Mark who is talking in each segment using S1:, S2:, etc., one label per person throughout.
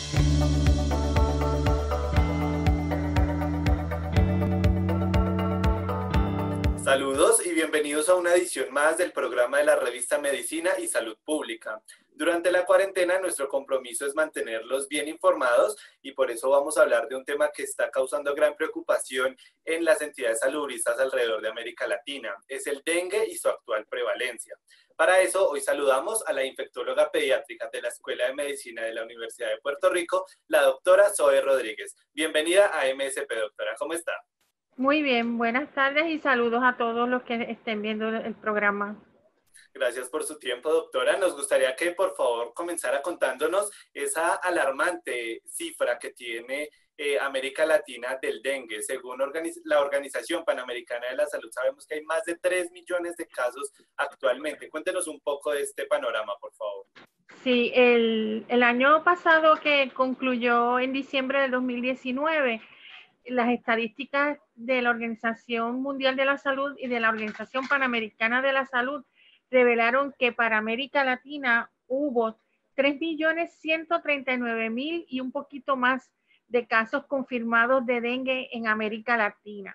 S1: Saludos y bienvenidos a una edición más del programa de la revista Medicina y Salud Pública. Durante la cuarentena nuestro compromiso es mantenerlos bien informados y por eso vamos a hablar de un tema que está causando gran preocupación en las entidades salubristas alrededor de América Latina. Es el dengue y su actual prevalencia. Para eso hoy saludamos a la infectóloga pediátrica de la Escuela de Medicina de la Universidad de Puerto Rico, la doctora Zoe Rodríguez. Bienvenida a MSP, doctora. ¿Cómo está?
S2: Muy bien, buenas tardes y saludos a todos los que estén viendo el programa.
S1: Gracias por su tiempo, doctora. Nos gustaría que por favor comenzara contándonos esa alarmante cifra que tiene América Latina del dengue. Según la Organización Panamericana de la Salud, sabemos que hay más de 3 millones de casos actualmente. Cuéntenos un poco de este panorama, por favor.
S2: Sí, el año pasado que concluyó en diciembre del 2019, las estadísticas de la Organización Mundial de la Salud y de la Organización Panamericana de la Salud revelaron que para América Latina hubo 3.139.000 y un poquito más de casos confirmados de dengue en América Latina.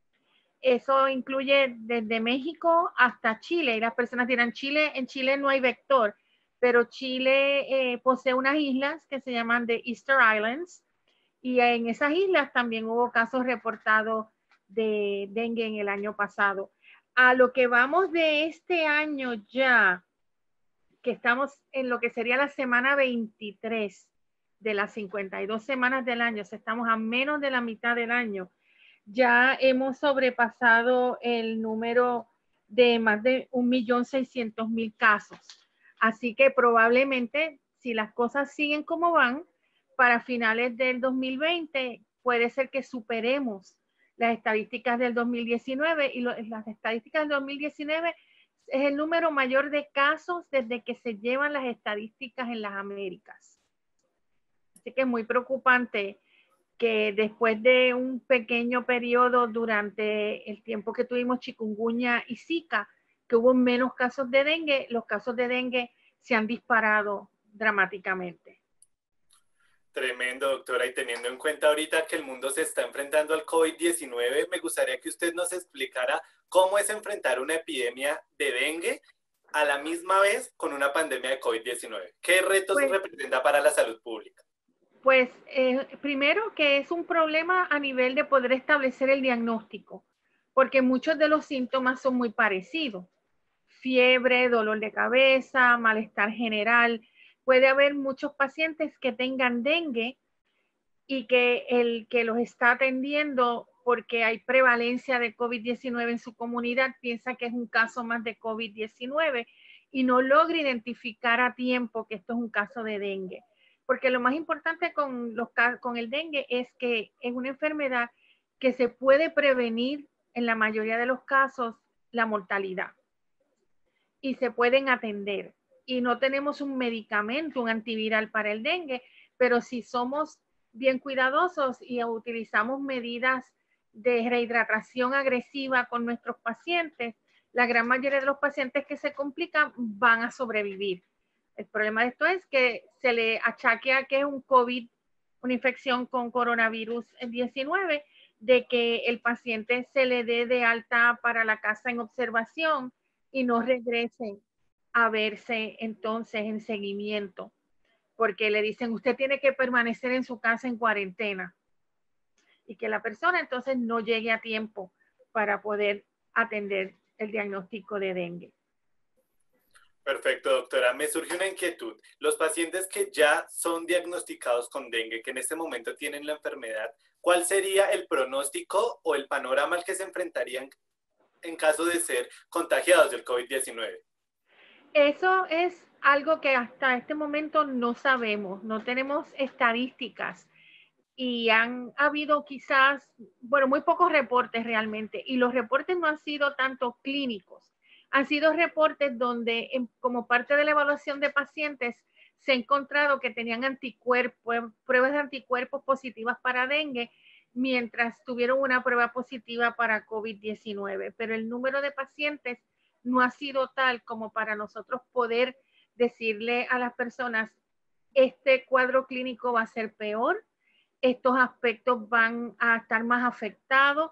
S2: Eso incluye desde México hasta Chile. Y las personas dirán, en Chile no hay vector, pero Chile posee unas islas que se llaman The Easter Islands, y en esas islas también hubo casos reportados de dengue en el año pasado. A lo que vamos de este año ya, que estamos en lo que sería la semana 23 de las 52 semanas del año, o sea, estamos a menos de la mitad del año, ya hemos sobrepasado el número de más de 1.600.000 casos. Así que probablemente, si las cosas siguen como van, para finales del 2020 puede ser que superemos las estadísticas del 2019 y las estadísticas del 2019 es el número mayor de casos desde que se llevan las estadísticas en las Américas. Así que es muy preocupante que después de un pequeño periodo durante el tiempo que tuvimos chikungunya y Zika, que hubo menos casos de dengue, los casos de dengue se han disparado dramáticamente.
S1: Tremendo, doctora. Y teniendo en cuenta ahorita que el mundo se está enfrentando al COVID-19, me gustaría que usted nos explicara cómo es enfrentar una epidemia de dengue a la misma vez con una pandemia de COVID-19. ¿Qué retos representa para la salud pública?
S2: Pues primero que es un problema a nivel de poder establecer el diagnóstico, porque muchos de los síntomas son muy parecidos. Fiebre, dolor de cabeza, malestar general. Puede haber muchos pacientes que tengan dengue y que el que los está atendiendo porque hay prevalencia de COVID-19 en su comunidad piensa que es un caso más de COVID-19 y no logra identificar a tiempo que esto es un caso de dengue. Porque lo más importante con el dengue es que es una enfermedad que se puede prevenir en la mayoría de los casos la mortalidad y se pueden atender. Y no tenemos un medicamento, un antiviral para el dengue, pero si somos bien cuidadosos y utilizamos medidas de rehidratación agresiva con nuestros pacientes, la gran mayoría de los pacientes que se complican van a sobrevivir. El problema de esto es que se le achaque a que es un COVID, una infección con coronavirus 19, de que el paciente se le dé de alta para la casa en observación y no regresen a verse entonces en seguimiento, porque le dicen usted tiene que permanecer en su casa en cuarentena y que la persona entonces no llegue a tiempo para poder atender el diagnóstico de dengue.
S1: Perfecto, doctora. Me surge una inquietud. Los pacientes que ya son diagnosticados con dengue, que en este momento tienen la enfermedad, ¿cuál sería el pronóstico o el panorama al que se enfrentarían en caso de ser contagiados del COVID-19?
S2: Eso es algo que hasta este momento no sabemos, no tenemos estadísticas y han habido quizás, bueno, muy pocos reportes realmente, y los reportes no han sido tanto clínicos, han sido reportes donde como parte de la evaluación de pacientes se ha encontrado que tenían anticuerpos, pruebas de anticuerpos positivas para dengue, mientras tuvieron una prueba positiva para COVID-19, pero el número de pacientes no ha sido tal como para nosotros poder decirle a las personas este cuadro clínico va a ser peor, estos aspectos van a estar más afectados.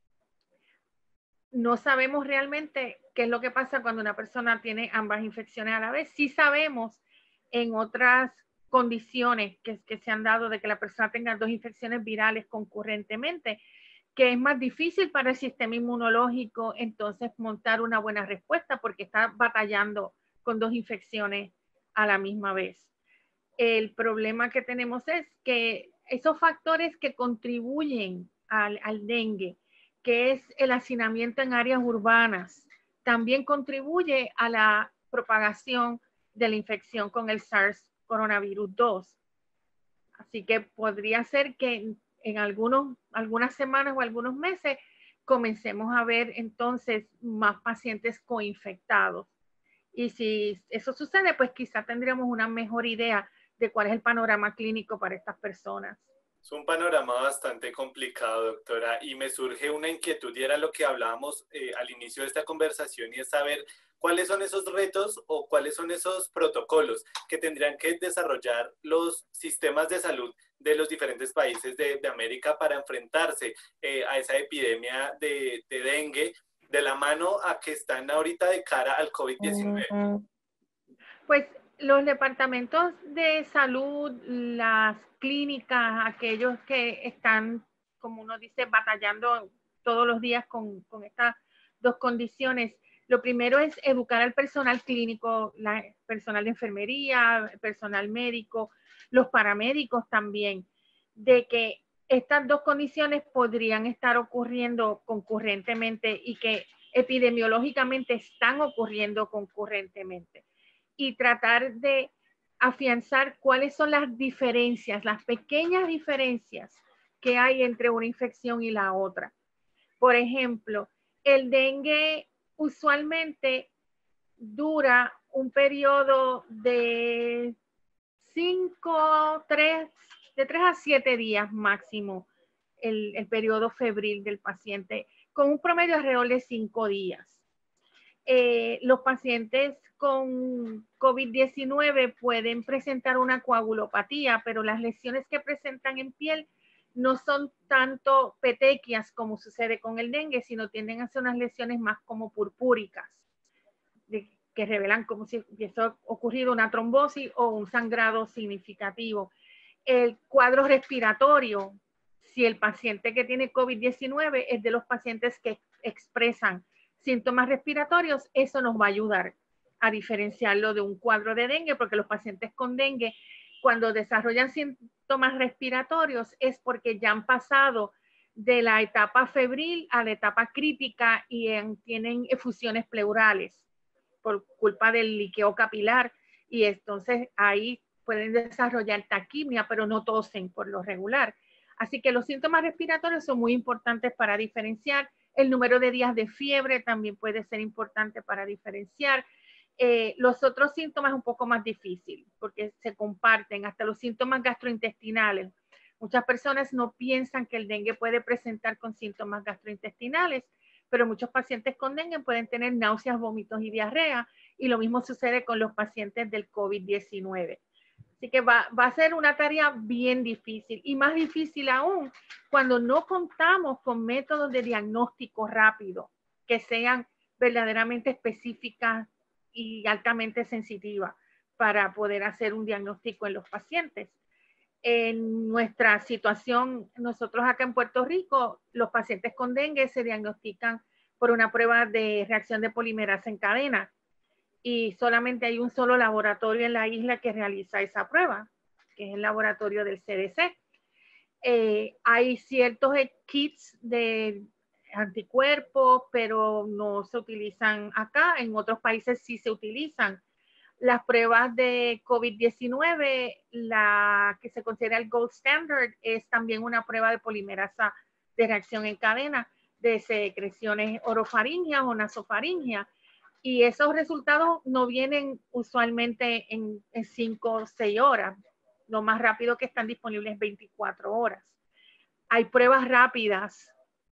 S2: No sabemos realmente qué es lo que pasa cuando una persona tiene ambas infecciones a la vez. Sí sabemos en otras condiciones que se han dado de que la persona tenga dos infecciones virales concurrentemente, que es más difícil para el sistema inmunológico entonces montar una buena respuesta porque está batallando con dos infecciones a la misma vez. El problema que tenemos es que esos factores que contribuyen al dengue, que es el hacinamiento en áreas urbanas, también contribuye a la propagación de la infección con el SARS coronavirus 2. Así que podría ser que en algunas semanas o algunos meses comencemos a ver entonces más pacientes coinfectados. Y si eso sucede, pues quizá tendríamos una mejor idea de cuál es el panorama clínico para estas personas.
S1: Es un panorama bastante complicado, doctora, y me surge una inquietud y era lo que hablábamos al inicio de esta conversación y es saber cuáles son esos retos o cuáles son esos protocolos que tendrían que desarrollar los sistemas de salud de los diferentes países de América para enfrentarse a esa epidemia de dengue de la mano a que están ahorita de cara al COVID-19.
S2: Pues los departamentos de salud, las clínicas, aquellos que están, como uno dice, batallando todos los días con estas dos condiciones. Lo primero es educar al personal clínico, el personal de enfermería, el personal médico, los paramédicos también, de que estas dos condiciones podrían estar ocurriendo concurrentemente y que epidemiológicamente están ocurriendo concurrentemente. Y tratar de afianzar cuáles son las diferencias, las pequeñas diferencias que hay entre una infección y la otra. Por ejemplo, el dengue usualmente dura un periodo de 3 a 7 días máximo, el periodo febril del paciente, con un promedio alrededor de 5 días. Los pacientes con COVID-19 pueden presentar una coagulopatía, pero las lesiones que presentan en piel no son tanto petequias como sucede con el dengue, sino tienden a ser unas lesiones más como purpúricas, que revelan como si hubiese ocurrido una trombosis o un sangrado significativo. El cuadro respiratorio, si el paciente que tiene COVID-19 es de los pacientes que expresan síntomas respiratorios, eso nos va a ayudar a diferenciarlo de un cuadro de dengue, porque los pacientes con dengue, cuando desarrollan síntomas respiratorios, es porque ya han pasado de la etapa febril a la etapa crítica y tienen efusiones pleurales por culpa del liqueo capilar, y entonces ahí pueden desarrollar taquimia, pero no tosen por lo regular. Así que los síntomas respiratorios son muy importantes para diferenciar. El número de días de fiebre también puede ser importante para diferenciar. Los otros síntomas es un poco más difícil porque se comparten, hasta los síntomas gastrointestinales. Muchas personas no piensan que el dengue puede presentar con síntomas gastrointestinales, pero muchos pacientes con dengue pueden tener náuseas, vómitos y diarrea, y lo mismo sucede con los pacientes del COVID-19. Así que va a ser una tarea bien difícil, y más difícil aún cuando no contamos con métodos de diagnóstico rápido que sean verdaderamente específicas y altamente sensitivas para poder hacer un diagnóstico en los pacientes. En nuestra situación, nosotros acá en Puerto Rico, los pacientes con dengue se diagnostican por una prueba de reacción de polimerasa en cadena, y solamente hay un solo laboratorio en la isla que realiza esa prueba, que es el laboratorio del CDC. Hay ciertos kits de anticuerpos, pero no se utilizan acá. En otros países sí se utilizan. Las pruebas de COVID-19, la que se considera el gold standard, es también una prueba de polimerasa de reacción en cadena de secreciones orofaringeas o nasofaringeas. Y esos resultados no vienen usualmente en 5 o 6 horas. Lo más rápido que están disponibles es 24 horas. Hay pruebas rápidas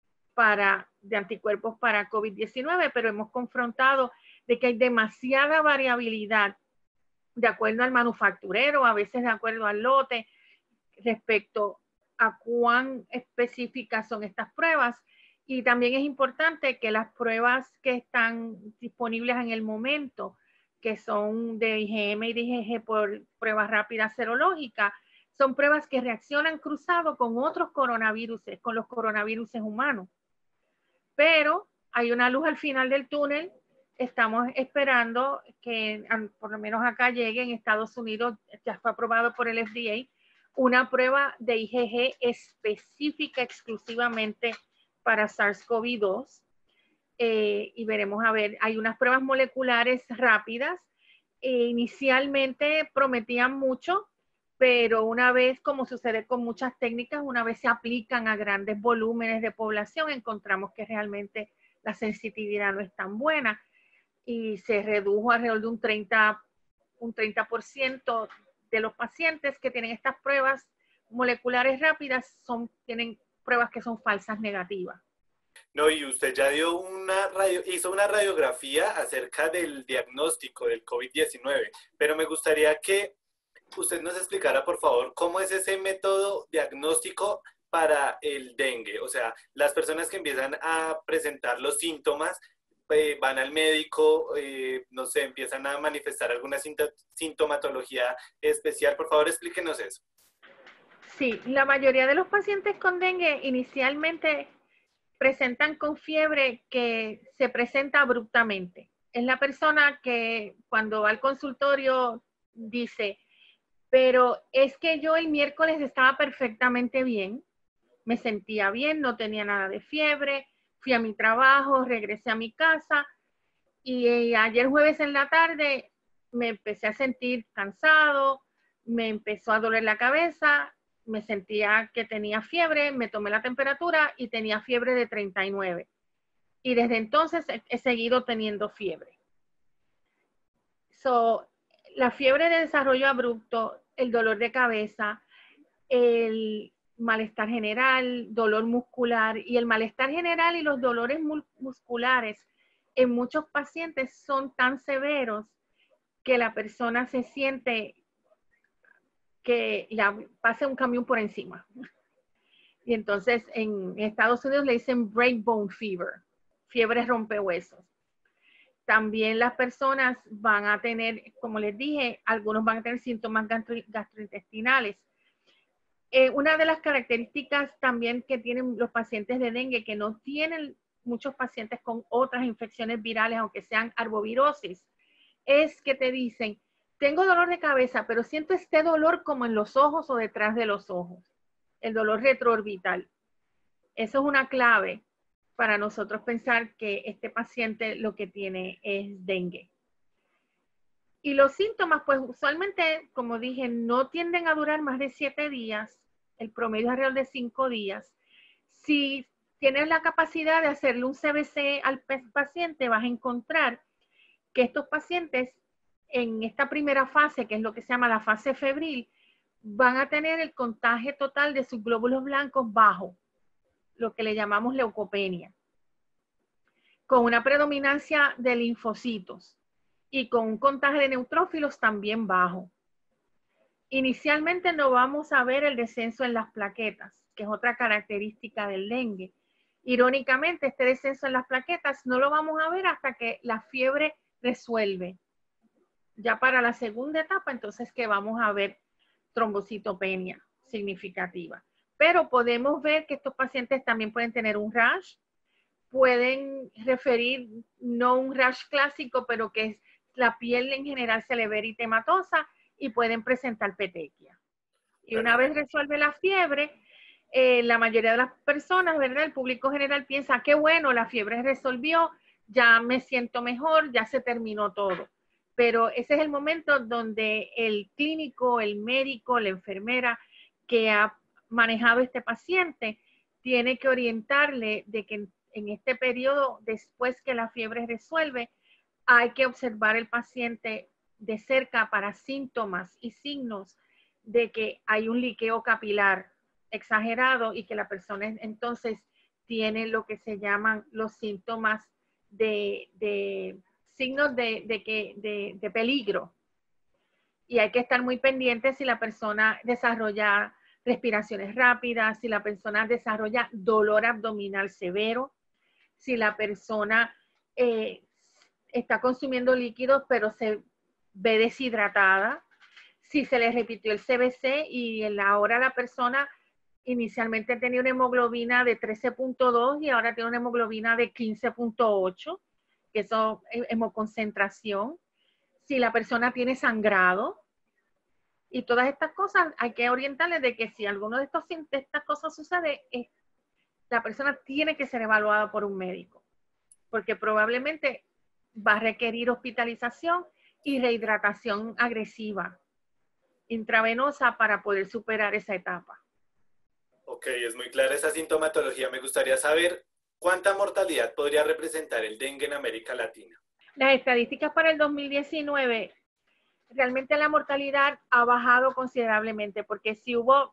S2: de anticuerpos para COVID-19, pero hemos confrontado de que hay demasiada variabilidad de acuerdo al manufacturero, a veces de acuerdo al lote, respecto a cuán específicas son estas pruebas. Y también es importante que las pruebas que están disponibles en el momento, que son de IgM y de IgG por pruebas rápidas serológicas, son pruebas que reaccionan cruzado con otros coronavirus, con los coronavirus humanos. Pero hay una luz al final del túnel. Estamos esperando que por lo menos acá llegue en Estados Unidos, ya fue aprobado por el FDA, una prueba de IgG específica exclusivamente para SARS-CoV-2. Y veremos, a ver, hay unas pruebas moleculares rápidas. Inicialmente prometían mucho, pero una vez, como sucede con muchas técnicas, una vez se aplican a grandes volúmenes de población, encontramos que realmente la sensitividad no es tan buena y se redujo alrededor de un 30% de los pacientes que tienen estas pruebas moleculares rápidas tienen pruebas que son falsas negativas.
S1: No, y usted ya hizo una radiografía acerca del diagnóstico del COVID-19, pero me gustaría que usted nos explicara, por favor, cómo es ese método diagnóstico para el dengue. O sea, las personas que empiezan a presentar los síntomas, van al médico, no sé, empiezan a manifestar alguna sintomatología especial. Por favor, explíquenos eso.
S2: Sí, la mayoría de los pacientes con dengue inicialmente presentan con fiebre que se presenta abruptamente. Es la persona que cuando va al consultorio dice, pero es que yo el miércoles estaba perfectamente bien, me sentía bien, no tenía nada de fiebre, fui a mi trabajo, regresé a mi casa y ayer jueves en la tarde me empecé a sentir cansado, me empezó a doler la cabeza, me sentía que tenía fiebre, me tomé la temperatura y tenía fiebre de 39. Y desde entonces he seguido teniendo fiebre. La fiebre de desarrollo abrupto, el dolor de cabeza, el malestar general, dolor muscular y el malestar general y los dolores musculares en muchos pacientes son tan severos que la persona se siente que pase un camión por encima. Y entonces en Estados Unidos le dicen breakbone fever, fiebre rompehuesos. También las personas van a tener, como les dije, algunos van a tener síntomas gastrointestinales. Una de las características también que tienen los pacientes de dengue, que no tienen muchos pacientes con otras infecciones virales, aunque sean arbovirosis, es que te dicen, tengo dolor de cabeza, pero siento este dolor como en los ojos o detrás de los ojos, el dolor retroorbital. Eso es una clave para nosotros pensar que este paciente lo que tiene es dengue. Y los síntomas, pues usualmente, como dije, no tienden a durar más de 7 días. El promedio es alrededor de 5 días. Si tienes la capacidad de hacerle un CBC al paciente, vas a encontrar que estos pacientes en esta primera fase, que es lo que se llama la fase febril, van a tener el contagio total de sus glóbulos blancos bajo, lo que le llamamos leucopenia, con una predominancia de linfocitos y con un contagio de neutrófilos también bajo. Inicialmente no vamos a ver el descenso en las plaquetas, que es otra característica del dengue. Irónicamente, este descenso en las plaquetas no lo vamos a ver hasta que la fiebre resuelve. Ya para la segunda etapa, entonces que vamos a ver trombocitopenia significativa. Pero podemos ver que estos pacientes también pueden tener un rash, pueden referir no un rash clásico, pero que es la piel en general se le ve eritematosa y pueden presentar petequia. Y una vez resuelve la fiebre, la mayoría de las personas, ¿verdad? El público general piensa, qué bueno, la fiebre resolvió, ya me siento mejor, ya se terminó todo. Pero ese es el momento donde el clínico, el médico, la enfermera que ha manejado este paciente tiene que orientarle de que en este periodo, después que la fiebre resuelve, hay que observar el paciente de cerca para síntomas y signos de que hay un liqueo capilar exagerado y que la persona entonces tiene lo que se llaman los síntomas de signos de peligro. Y hay que estar muy pendiente si la persona desarrolla respiraciones rápidas, si la persona desarrolla dolor abdominal severo, si la persona está consumiendo líquidos pero se ve deshidratada, si se le repitió el CBC y ahora la persona inicialmente tenía una hemoglobina de 13.2 y ahora tiene una hemoglobina de 15.8, que eso es hemoconcentración, si la persona tiene sangrado, y todas estas cosas hay que orientarles de que si alguno de estas cosas sucede, la persona tiene que ser evaluada por un médico, porque probablemente va a requerir hospitalización y rehidratación agresiva intravenosa para poder superar esa etapa.
S1: Ok, es muy clara esa sintomatología. Me gustaría saber cuánta mortalidad podría representar el dengue en América Latina.
S2: Las estadísticas para el 2019, realmente la mortalidad ha bajado considerablemente, porque si hubo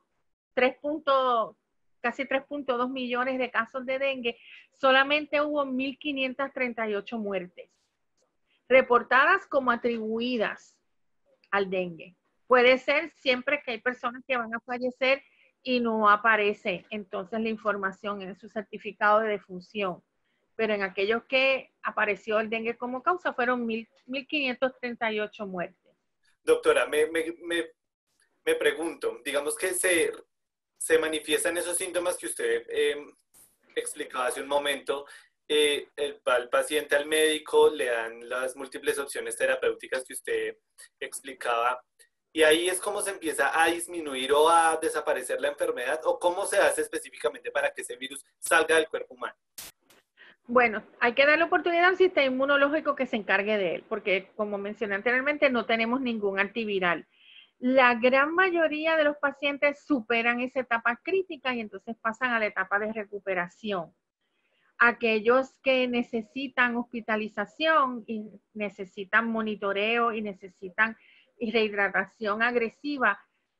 S2: casi 3.2 millones de casos de dengue, solamente hubo 1.538 muertes reportadas como atribuidas al dengue. Puede ser siempre que hay personas que van a fallecer y no aparece entonces la información en su certificado de defunción. Pero en aquellos que apareció el dengue como causa fueron 1.538 muertes.
S1: Doctora, me pregunto, digamos que se manifiestan esos síntomas que usted explicaba hace un momento, va el paciente al médico, le dan las múltiples opciones terapéuticas que usted explicaba, y ahí es como se empieza a disminuir o a desaparecer la enfermedad, o cómo se hace específicamente para que ese virus salga del cuerpo humano.
S2: Bueno, hay que darle oportunidad al sistema inmunológico que se encargue de él, porque como mencioné anteriormente, no tenemos ningún antiviral. La gran mayoría de los pacientes superan esa etapa crítica y entonces pasan a la etapa de recuperación. Aquellos que necesitan hospitalización y necesitan monitoreo y necesitan rehidratación agresiva,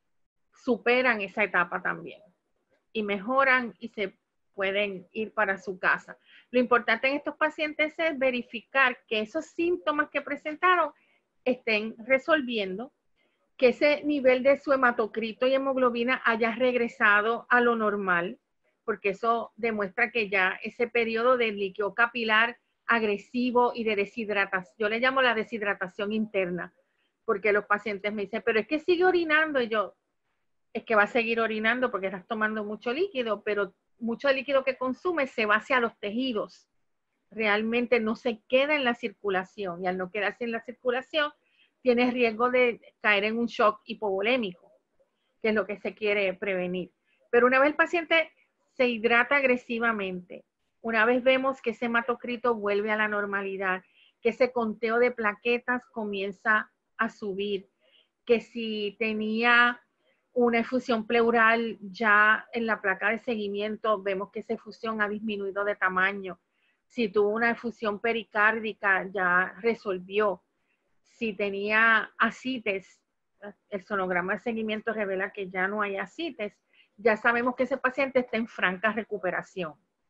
S2: superan esa etapa también y mejoran y se pueden ir para su casa. Lo importante en estos pacientes es verificar que esos síntomas que presentaron estén resolviendo, que ese nivel de su hematocrito y hemoglobina haya regresado a lo normal, porque eso demuestra que ya ese periodo de líquido capilar agresivo y de deshidratación, yo le llamo la deshidratación interna, porque los pacientes me dicen, pero es que sigue orinando, y yo, es que va a seguir orinando porque estás tomando mucho líquido, pero mucho líquido que consume se va hacia los tejidos, realmente no se queda en la circulación, y al no quedarse en la circulación, tienes riesgo de caer en un shock hipovolémico, que es lo que se quiere prevenir. Pero una vez el paciente se hidrata agresivamente, una vez vemos que ese hematocrito vuelve a la normalidad, que ese conteo de plaquetas comienza a subir, que si tenía una efusión pleural ya en la placa de seguimiento, vemos que esa efusión ha disminuido de tamaño. Si tuvo una efusión pericárdica, ya resolvió. Si tenía ascites, el sonograma de seguimiento revela que ya no hay ascites, ya sabemos que ese paciente está en franca recuperación.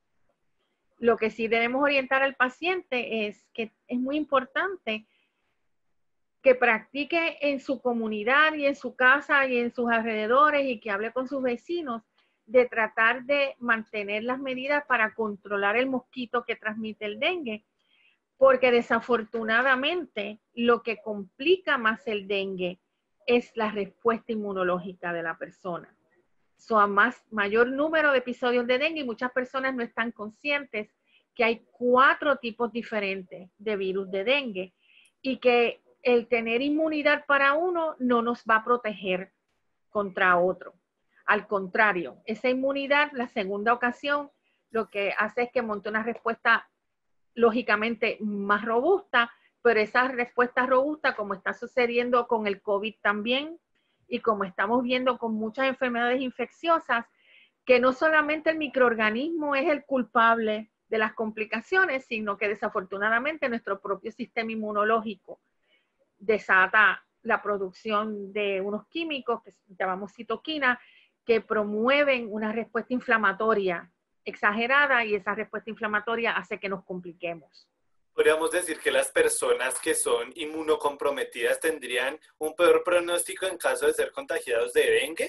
S2: Lo que sí debemos orientar al paciente es que es muy importante que practique en su comunidad y en su casa y en sus alrededores y que hable con sus vecinos de tratar de mantener las medidas para controlar el mosquito que transmite el dengue, porque desafortunadamente lo que complica más el dengue es la respuesta inmunológica de la persona. A mayor número de episodios de dengue, y muchas personas no están conscientes que hay 4 tipos diferentes de virus de dengue y que el tener inmunidad para uno no nos va a proteger contra otro. Al contrario, esa inmunidad, la segunda ocasión, lo que hace es que monte una respuesta lógicamente más robusta, pero esa respuesta robusta, como está sucediendo con el COVID también, y como estamos viendo con muchas enfermedades infecciosas, que no solamente el microorganismo es el culpable de las complicaciones, sino que desafortunadamente nuestro propio sistema inmunológico desata la producción de unos químicos que llamamos citoquinas, que promueven una respuesta inflamatoria exagerada, y esa respuesta inflamatoria hace que nos compliquemos.
S1: Podríamos decir que las personas que son inmunocomprometidas tendrían un peor pronóstico en caso de ser contagiados de dengue.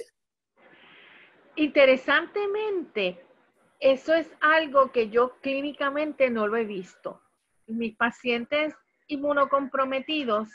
S2: Interesantemente, eso es algo que yo clínicamente no lo he visto. Mis pacientes inmunocomprometidos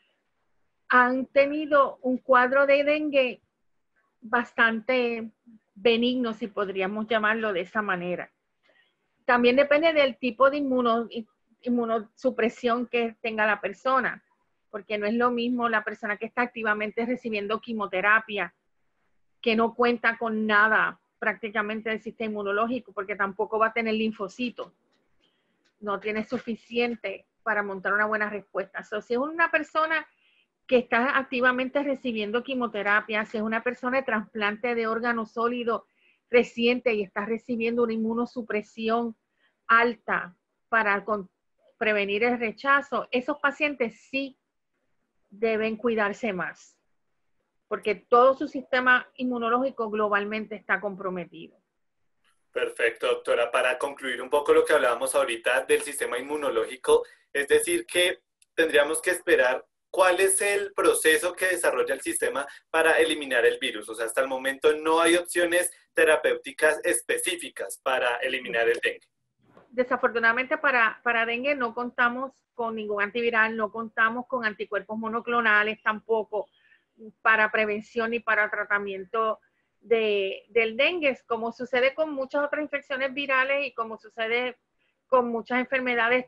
S2: han tenido un cuadro de dengue bastante benigno, si podríamos llamarlo de esa manera. También depende del tipo de inmunosupresión que tenga la persona, porque no es lo mismo la persona que está activamente recibiendo quimioterapia, que no cuenta con nada prácticamente del sistema inmunológico, porque tampoco va a tener linfocitos. No tiene suficiente para montar una buena respuesta. So, si es una persona que está activamente recibiendo quimioterapia, si es una persona de trasplante de órgano sólido reciente y está recibiendo una inmunosupresión alta para prevenir el rechazo, esos pacientes sí deben cuidarse más, porque todo su sistema inmunológico globalmente está comprometido.
S1: Perfecto, doctora. Para concluir un poco lo que hablábamos ahorita del sistema inmunológico, es decir, que tendríamos que esperar cuál es el proceso que desarrolla el sistema para eliminar el virus. O sea, hasta el momento no hay opciones terapéuticas específicas para eliminar el dengue.
S2: Desafortunadamente para dengue no contamos con ningún antiviral, no contamos con anticuerpos monoclonales tampoco para prevención y para tratamiento del dengue, como sucede con muchas otras infecciones virales y como sucede con muchas enfermedades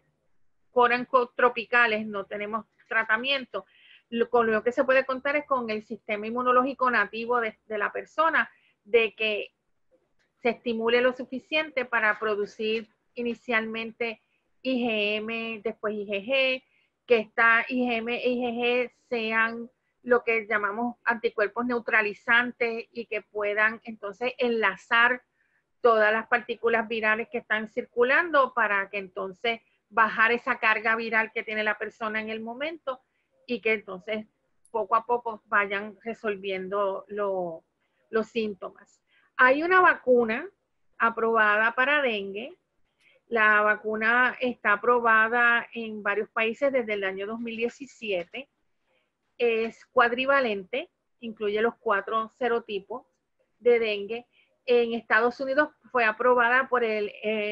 S2: tropicales, no tenemos tratamiento. Con lo que se puede contar es con el sistema inmunológico nativo de la persona, de que se estimule lo suficiente para producir inicialmente IgM, después IgG, que esta IgM e IgG sean lo que llamamos anticuerpos neutralizantes y que puedan entonces enlazar todas las partículas virales que están circulando para que entonces bajar esa carga viral que tiene la persona en el momento y que entonces poco a poco vayan resolviendo los síntomas. Hay una vacuna aprobada para dengue. La vacuna está aprobada en varios países desde el año 2017. Es cuadrivalente, incluye los 4 serotipos de dengue. En Estados Unidos fue aprobada por el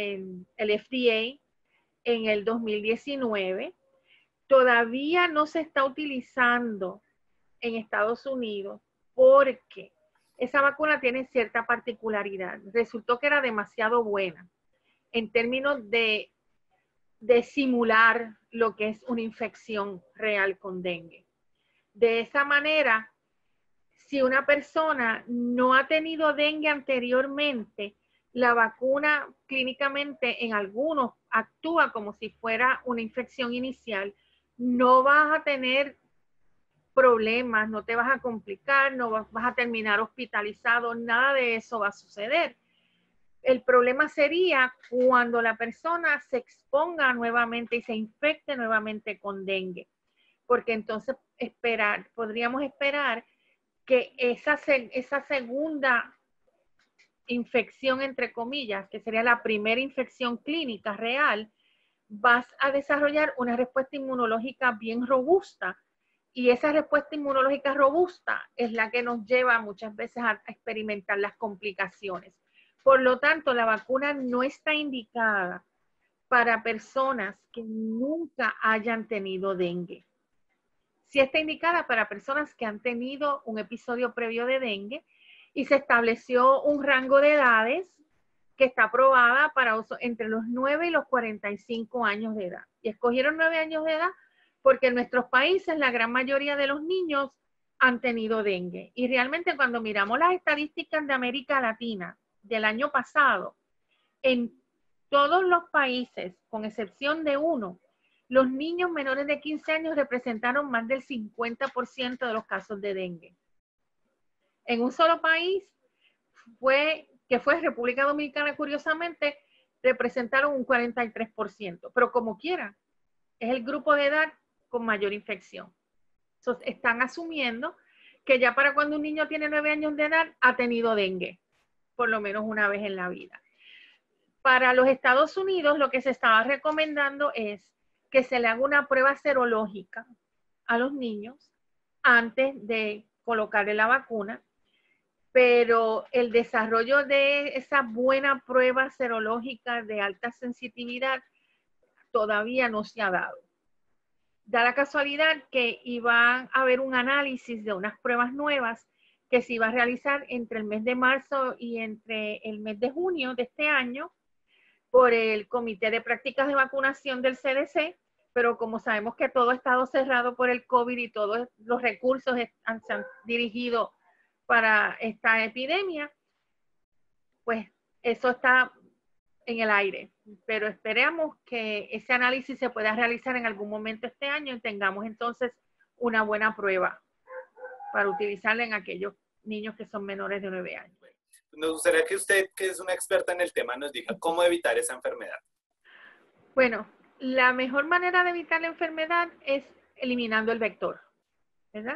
S2: FDA en el 2019. Todavía no se está utilizando en Estados Unidos porque esa vacuna tiene cierta particularidad. Resultó que era demasiado buena en términos de simular lo que es una infección real con dengue. De esa manera, si una persona no ha tenido dengue anteriormente, la vacuna clínicamente en algunos actúa como si fuera una infección inicial. No vas a tener problemas, no te vas a complicar, no vas a terminar hospitalizado, nada de eso va a suceder. El problema sería cuando la persona se exponga nuevamente y se infecte nuevamente con dengue, porque entonces podríamos esperar que esa segunda infección, entre comillas, que sería la primera infección clínica real, vas a desarrollar una respuesta inmunológica bien robusta. Y esa respuesta inmunológica robusta es la que nos lleva muchas veces a experimentar las complicaciones. Por lo tanto, la vacuna no está indicada para personas que nunca hayan tenido dengue. Sí está indicada para personas que han tenido un episodio previo de dengue y se estableció un rango de edades que está aprobada para uso entre los 9 y los 45 años de edad. Y escogieron 9 años de edad porque en nuestros países la gran mayoría de los niños han tenido dengue. Y realmente cuando miramos las estadísticas de América Latina del año pasado, en todos los países, con excepción de uno, los niños menores de 15 años representaron más del 50% de los casos de dengue. En un solo país, que fue República Dominicana, curiosamente, representaron un 43%, pero como quiera, es el grupo de edad con mayor infección. Entonces, están asumiendo que ya para cuando un niño tiene 9 años de edad, ha tenido dengue, por lo menos una vez en la vida. Para los Estados Unidos, lo que se estaba recomendando es que se le haga una prueba serológica a los niños antes de colocarle la vacuna, pero el desarrollo de esa buena prueba serológica de alta sensitividad todavía no se ha dado. Da la casualidad que iba a haber un análisis de unas pruebas nuevas que se iba a realizar entre el mes de marzo y entre el mes de junio de este año por el Comité de Prácticas de Vacunación del CDC, pero como sabemos que todo ha estado cerrado por el COVID y todos los recursos se han dirigido para esta epidemia, pues eso está en el aire, pero esperemos que ese análisis se pueda realizar en algún momento este año y tengamos entonces una buena prueba para utilizarla en aquellos niños que son menores de 9 años.
S1: Nos gustaría que usted, que es una experta en el tema, nos diga cómo evitar esa enfermedad.
S2: Bueno, la mejor manera de evitar la enfermedad es eliminando el vector, ¿verdad?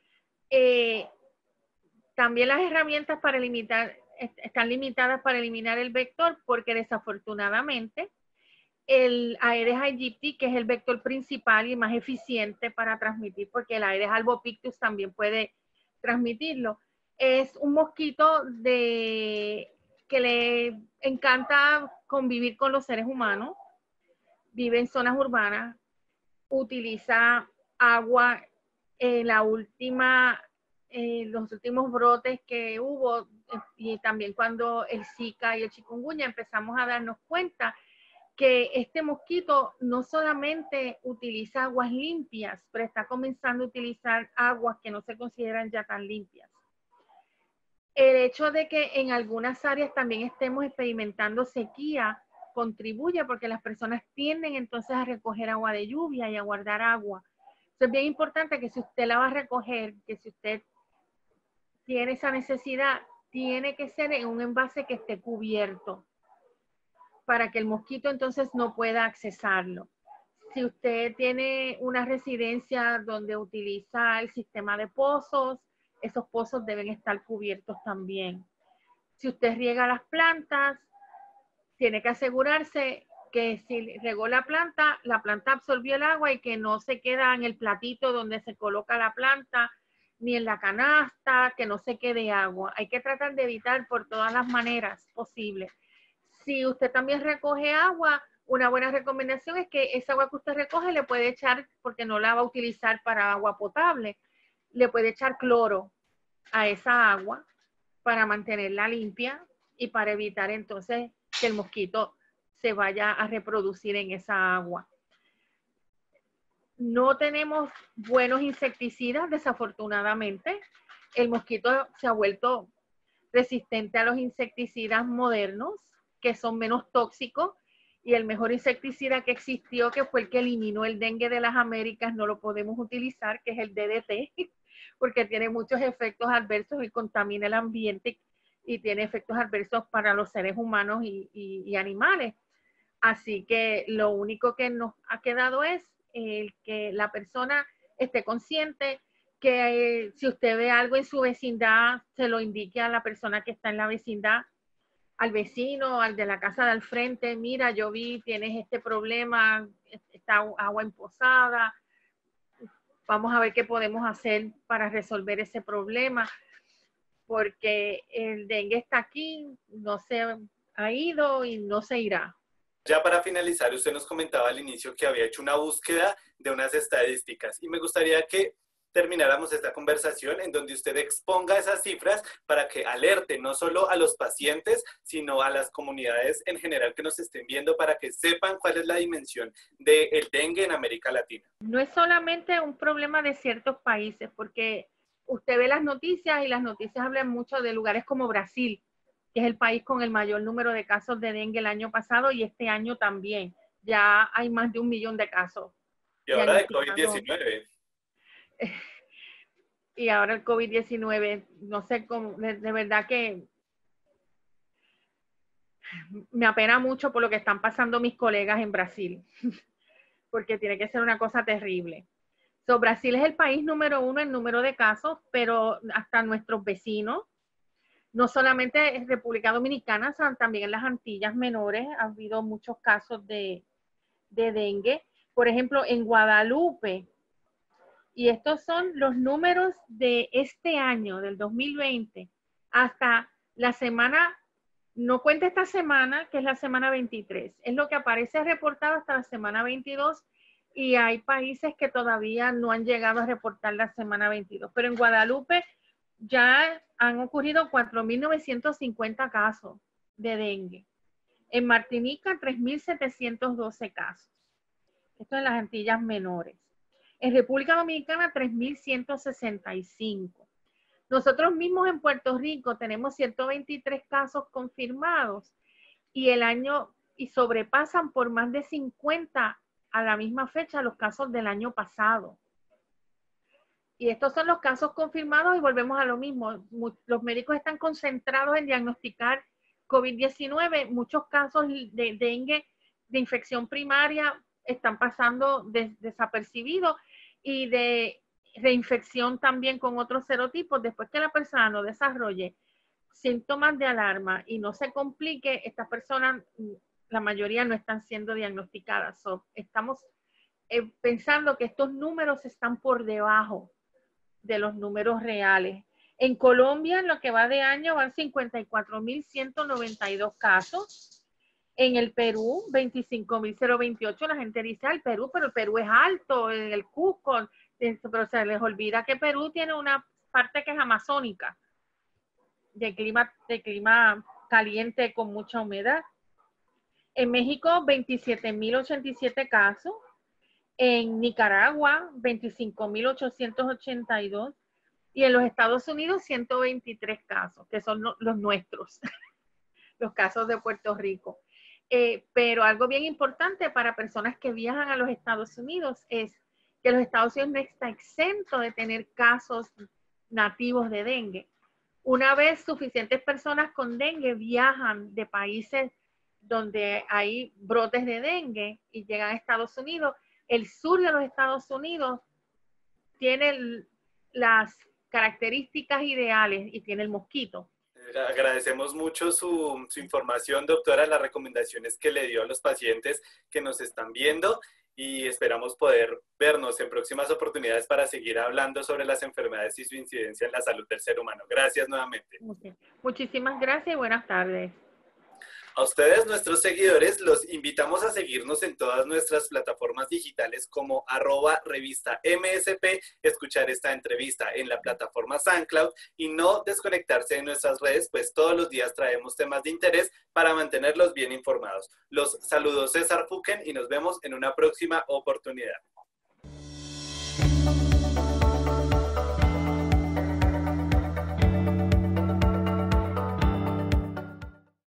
S2: También las herramientas para están limitadas para eliminar el vector porque desafortunadamente el Aedes aegypti, que es el vector principal y más eficiente para transmitir, porque el Aedes albopictus también puede transmitirlo, es un mosquito que le encanta convivir con los seres humanos, vive en zonas urbanas, utiliza agua en los últimos brotes que hubo y también cuando el Zika y el chikungunya empezamos a darnos cuenta que este mosquito no solamente utiliza aguas limpias, pero está comenzando a utilizar aguas que no se consideran ya tan limpias. El hecho de que en algunas áreas también estemos experimentando sequía contribuye porque las personas tienden entonces a recoger agua de lluvia y a guardar agua. Entonces es bien importante que si usted la va a recoger, que si usted tiene esa necesidad, tiene que ser en un envase que esté cubierto para que el mosquito entonces no pueda accesarlo. Si usted tiene una residencia donde utiliza el sistema de pozos, esos pozos deben estar cubiertos también. Si usted riega las plantas, tiene que asegurarse que si regó la planta absorbió el agua y que no se queda en el platito donde se coloca la planta, ni en la canasta, que no se quede agua. Hay que tratar de evitar por todas las maneras posibles. Si usted también recoge agua, una buena recomendación es que esa agua que usted recoge le puede echar, porque no la va a utilizar para agua potable, le puede echar cloro a esa agua para mantenerla limpia y para evitar entonces que el mosquito se vaya a reproducir en esa agua. No tenemos buenos insecticidas, desafortunadamente. El mosquito se ha vuelto resistente a los insecticidas modernos, que son menos tóxicos, y el mejor insecticida que existió, que fue el que eliminó el dengue de las Américas, no lo podemos utilizar, que es el DDT, porque tiene muchos efectos adversos y contamina el ambiente y tiene efectos adversos para los seres humanos y animales. Así que lo único que nos ha quedado es que la persona esté consciente que si usted ve algo en su vecindad, se lo indique a la persona que está en la vecindad, al vecino, al de la casa de al frente. Mira, yo vi, tienes este problema, está agua emposada, vamos a ver qué podemos hacer para resolver ese problema, porque el dengue está aquí, no se ha ido y no se irá.
S1: Ya para finalizar, usted nos comentaba al inicio que había hecho una búsqueda de unas estadísticas y me gustaría que termináramos esta conversación en donde usted exponga esas cifras para que alerte no solo a los pacientes, sino a las comunidades en general que nos estén viendo para que sepan cuál es la dimensión del dengue en América Latina.
S2: No es solamente un problema de ciertos países, porque usted ve las noticias y las noticias hablan mucho de lugares como Brasil, que es el país con el mayor número de casos de dengue el año pasado y este año también. Ya hay más de 1 millón de casos.
S1: Y ahora de COVID-19.
S2: Y ahora el COVID-19, no sé cómo, de verdad que me apena mucho por lo que están pasando mis colegas en Brasil, porque tiene que ser una cosa terrible. Brasil es el país número 1 en número de casos, pero hasta nuestros vecinos, no solamente en República Dominicana, sino también en las Antillas Menores ha habido muchos casos de dengue. Por ejemplo, en Guadalupe, y estos son los números de este año, del 2020, hasta la semana, no cuenta esta semana, que es la semana 23, es lo que aparece reportado hasta la semana 22, y hay países que todavía no han llegado a reportar la semana 22, pero en Guadalupe ya han ocurrido 4.950 casos de dengue. En Martinica, 3.712 casos. Esto en las Antillas Menores. En República Dominicana, 3.165. Nosotros mismos en Puerto Rico tenemos 123 casos confirmados y sobrepasan por más de 50 a la misma fecha los casos del año pasado. Y estos son los casos confirmados y volvemos a lo mismo. Los médicos están concentrados en diagnosticar COVID-19. Muchos casos de dengue, de infección primaria, están pasando desapercibidos y de reinfección también con otros serotipos. Después que la persona no desarrolle síntomas de alarma y no se complique, estas personas, la mayoría no están siendo diagnosticadas. Estamos pensando que estos números están por debajo de los números reales. En Colombia, en lo que va de año, van 54.192 casos. En el Perú, 25.028. La gente dice, el Perú, pero el Perú es alto, en el Cusco, pero se les olvida que Perú tiene una parte que es amazónica, de clima caliente con mucha humedad. En México, 27.087 casos. En Nicaragua, 25.882. Y en los Estados Unidos, 123 casos, que son los nuestros, los casos de Puerto Rico. Pero algo bien importante para personas que viajan a los Estados Unidos es que los Estados Unidos no está exento de tener casos nativos de dengue. Una vez suficientes personas con dengue viajan de países donde hay brotes de dengue y llegan a Estados Unidos, el sur de los Estados Unidos tiene las características ideales y tiene el mosquito.
S1: Agradecemos mucho su información, doctora, las recomendaciones que le dio a los pacientes que nos están viendo y esperamos poder vernos en próximas oportunidades para seguir hablando sobre las enfermedades y su incidencia en la salud del ser humano. Gracias nuevamente.
S2: Okay. Muchísimas gracias y buenas tardes.
S1: A ustedes, nuestros seguidores, los invitamos a seguirnos en todas nuestras plataformas digitales como @revista MSP, escuchar esta entrevista en la plataforma SoundCloud y no desconectarse de nuestras redes, pues todos los días traemos temas de interés para mantenerlos bien informados. Los saludos César Fuquen y nos vemos en una próxima oportunidad.